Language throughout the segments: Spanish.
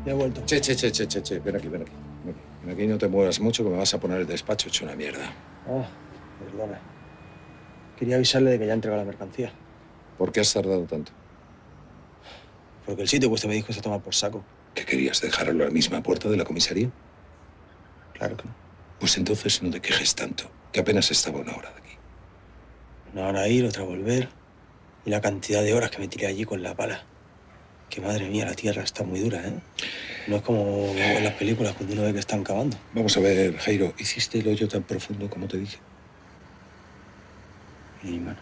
Ya he vuelto. Che. Ven aquí, ven aquí. Ven aquí, no te muevas mucho que me vas a poner el despacho hecho una mierda. Ah, perdona. Quería avisarle de que ya he entregado la mercancía. ¿Por qué has tardado tanto? Porque el sitio que usted me dijo se toma por saco. ¿Qué querías, dejarlo a la misma puerta de la comisaría? Claro que no. Pues entonces no te quejes tanto, que apenas estaba una hora de aquí. Una hora ir, otra volver. Y la cantidad de horas que me tiré allí con la pala. Que madre mía, la tierra está muy dura, ¿eh? No es como en las películas cuando uno ve que están cavando. Vamos a ver, Jairo, ¿hiciste el hoyo tan profundo como te dije? Mi mano.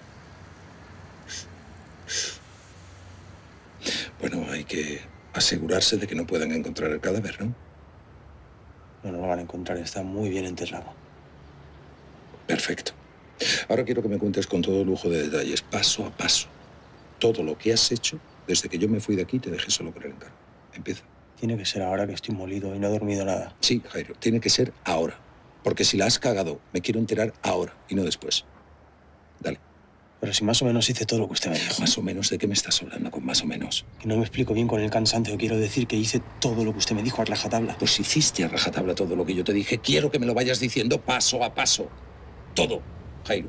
Bueno, hay que asegurarse de que no puedan encontrar el cadáver, ¿no? No lo van a encontrar, está muy bien enterrado. Perfecto. Ahora quiero que me cuentes con todo lujo de detalles, paso a paso, todo lo que has hecho desde que yo me fui de aquí y te dejé solo con el encargo. Empieza. Tiene que ser ahora que estoy molido y no he dormido nada. Sí, Jairo, tiene que ser ahora. Porque si la has cagado, me quiero enterar ahora y no después. Dale. Pero si más o menos hice todo lo que usted me dijo. ¿Más o menos de qué me estás hablando con más o menos? Que no me explico bien con el cansancio. Quiero decir que hice todo lo que usted me dijo a rajatabla. Pues hiciste a rajatabla todo lo que yo te dije. Quiero que me lo vayas diciendo paso a paso. Todo, Jairo.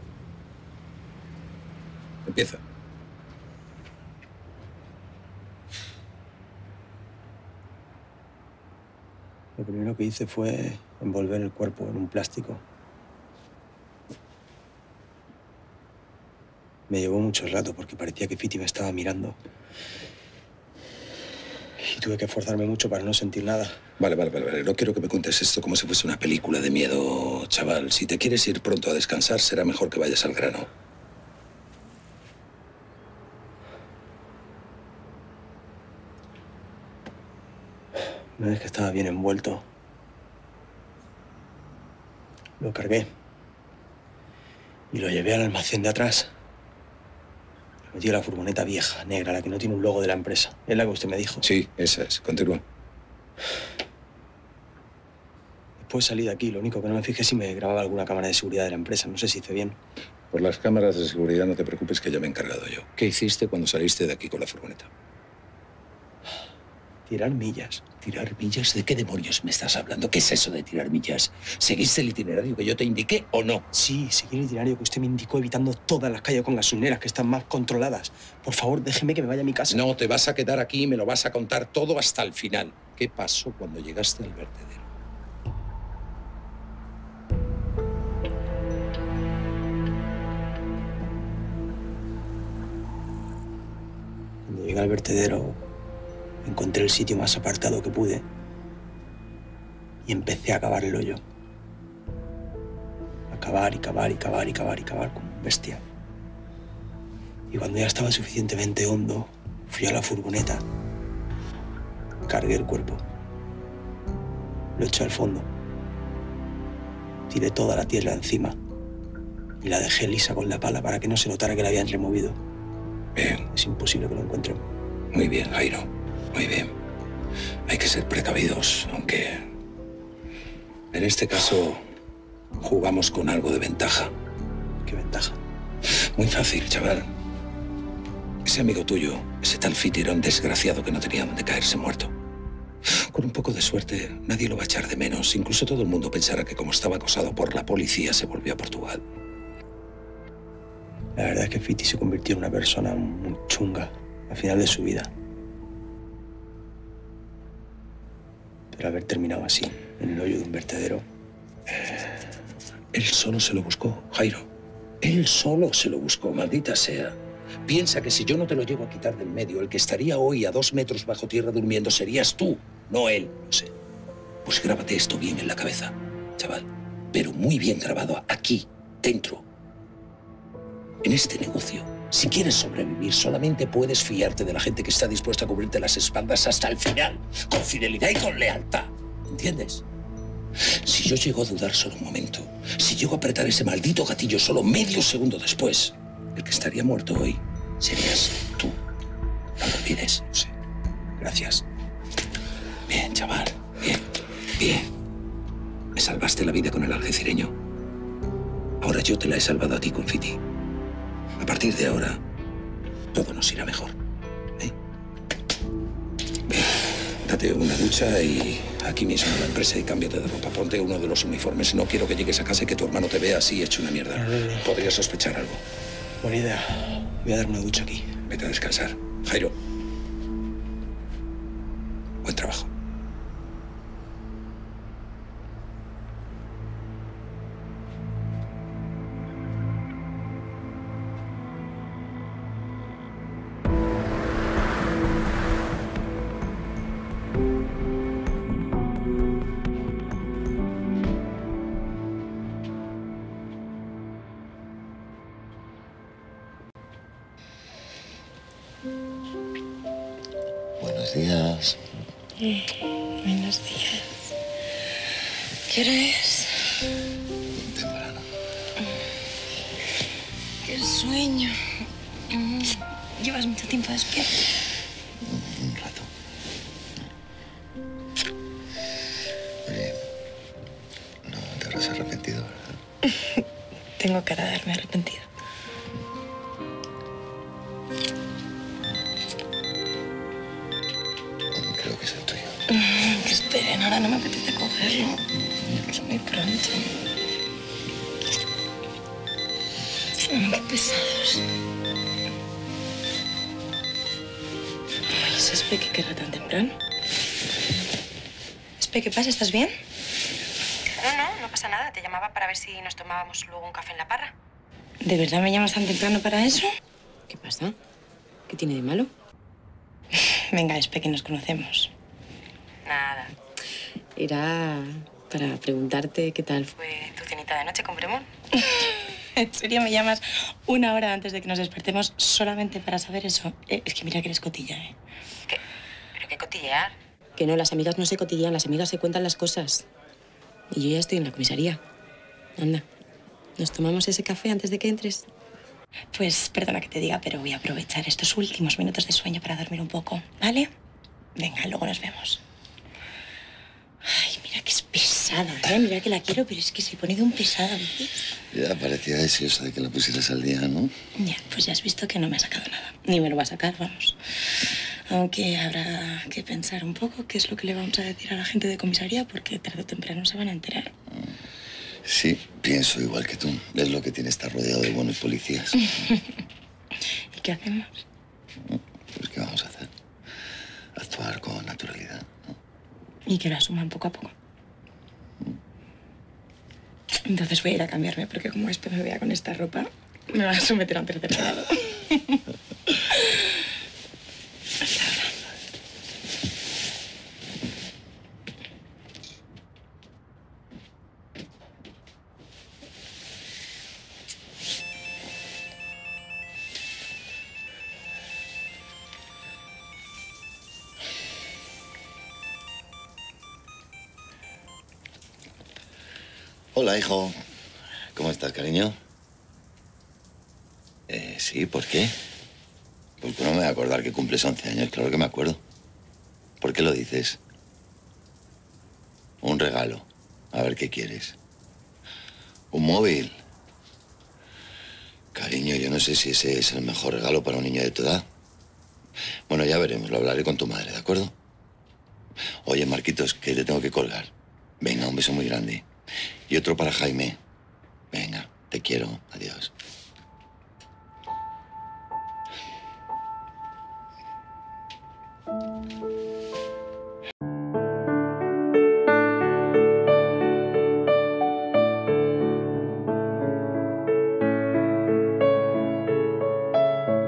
Empieza. Lo primero que hice fue envolver el cuerpo en un plástico. Me llevó mucho rato porque parecía que Fiti me estaba mirando. Y tuve que esforzarme mucho para no sentir nada. Vale. No quiero que me cuentes esto como si fuese una película de miedo, chaval. Si te quieres ir pronto a descansar, será mejor que vayas al grano. Una vez que estaba bien envuelto, lo cargué y lo llevé al almacén de atrás. Lo metí a la furgoneta vieja, negra, la que no tiene un logo de la empresa. Es la que usted me dijo. Sí, esa es. Continúa. Después salí de aquí. Lo único que no me fijé si me grababa alguna cámara de seguridad de la empresa. No sé si hice bien. Por las cámaras de seguridad no te preocupes que ya me he encargado yo. ¿Qué hiciste cuando saliste de aquí con la furgoneta? Tirar millas. ¿Tirar millas? ¿De qué demonios me estás hablando? ¿Qué es eso de tirar millas? ¿Seguiste el itinerario que yo te indiqué o no? Sí, seguí el itinerario que usted me indicó, evitando todas las calles con gasolineras que están más controladas. Por favor, déjeme que me vaya a mi casa. No, te vas a quedar aquí y me lo vas a contar todo hasta el final. ¿Qué pasó cuando llegaste al vertedero? Cuando llegué al vertedero, encontré el sitio más apartado que pude y empecé a cavar el hoyo. A cavar como un bestia. Y cuando ya estaba suficientemente hondo, fui a la furgoneta, cargué el cuerpo, lo eché al fondo, tiré toda la tierra encima y la dejé lisa con la pala para que no se notara que la habían removido. Bien. Es imposible que lo encuentren. Muy bien, Jairo. Muy bien. Hay que ser precavidos, aunque en este caso jugamos con algo de ventaja. ¿Qué ventaja? Muy fácil, chaval. Ese amigo tuyo, ese tal Fiti, era un desgraciado que no tenía dónde caerse muerto. Con un poco de suerte, nadie lo va a echar de menos. Incluso todo el mundo pensará que como estaba acosado por la policía, se volvió a Portugal. La verdad es que Fiti se convirtió en una persona muy chunga al final de su vida. Pero haber terminado así, en el hoyo de un vertedero... Él solo se lo buscó, Jairo. Él solo se lo buscó, maldita sea. Piensa que si yo no te lo llevo a quitar del medio, el que estaría hoy a 2 metros bajo tierra durmiendo serías tú, no él. No sé. Pues grábate esto bien en la cabeza, chaval. Pero muy bien grabado, aquí, dentro. En este negocio, si quieres sobrevivir, solamente puedes fiarte de la gente que está dispuesta a cubrirte las espaldas hasta el final, con fidelidad y con lealtad. ¿Entiendes? Si yo llego a dudar solo un momento, si llego a apretar ese maldito gatillo solo medio segundo después, el que estaría muerto hoy serías tú. No lo olvides. Sí. Gracias. Bien, chaval. Bien. Me salvaste la vida con el algecireño. Ahora yo te la he salvado a ti con Fiti. A partir de ahora, todo nos irá mejor. ¿Eh? Bien. Date una ducha y aquí mismo en la empresa y cámbiate de ropa. Ponte uno de los uniformes. No quiero que llegues a casa y que tu hermano te vea así hecho una mierda. No. Podría sospechar algo. Buena idea. Voy a dar una ducha aquí. Vete a descansar. Jairo. Buen trabajo. Buenos días. Buenos días. ¿Qué hora es? Temprano. Qué sueño. ¿Llevas mucho tiempo despierto? Un rato. Oye, no te habrás arrepentido, ¿verdad? Tengo cara de haberme arrepentido. Creo que es el tuyo. Que esperen, ahora no me apetece cogerlo. Es muy pronto. Qué pesados. Ay, ese Espe, ¿qué querrá tan temprano? Espe, ¿qué pasa? ¿Estás bien? No pasa nada. Te llamaba para ver si nos tomábamos luego un café en la parra. ¿De verdad me llamas tan temprano para eso? ¿Qué pasa? ¿Qué tiene de malo? Venga, Espe, que nos conocemos. Nada. Era para preguntarte qué tal fue tu cenita de noche con Bremón. ¿En serio me llamas una hora antes de que nos despertemos solamente para saber eso? Es que mira que eres cotilla, ¿eh? ¿Qué? ¿Pero qué cotillear? Que no, las amigas no se cotillean, las amigas se cuentan las cosas. Y yo ya estoy en la comisaría. Anda, ¿nos tomamos ese café antes de que entres? Pues perdona que te diga, pero voy a aprovechar estos últimos minutos de sueño para dormir un poco, ¿vale? Venga, luego nos vemos. Ay, mira que es pesada, ¿eh? Mira que la quiero, pero es que se pone de un pesado, ¿ves? Ya parecía deseosa de que la pusieras al día, ¿no? Ya, pues ya has visto que no me ha sacado nada. Ni me lo va a sacar, vamos. Aunque habrá que pensar un poco qué es lo que le vamos a decir a la gente de comisaría, porque tarde o temprano se van a enterar. Sí, pienso igual que tú. Es lo que tiene estar rodeado de buenos policías. ¿Y qué hacemos? Pues, ¿qué vamos a hacer? Actuar con naturalidad, ¿no? Y que lo asuman poco a poco. Entonces voy a ir a cambiarme, porque como después me vea con esta ropa, me va a someter a un tercer grado. Hasta ahora. Hola, hijo. ¿Cómo estás, cariño? Sí, ¿por qué? Porque no me voy a acordar que cumples 11 años. Claro que me acuerdo. ¿Por qué lo dices? Un regalo. A ver qué quieres. ¿Un móvil? Cariño, yo no sé si ese es el mejor regalo para un niño de tu edad. Bueno, ya veremos. Lo hablaré con tu madre, ¿de acuerdo? Oye, Marquitos, que te tengo que colgar. Venga, un beso muy grande. Y otro para Jaime. Venga, te quiero. Adiós.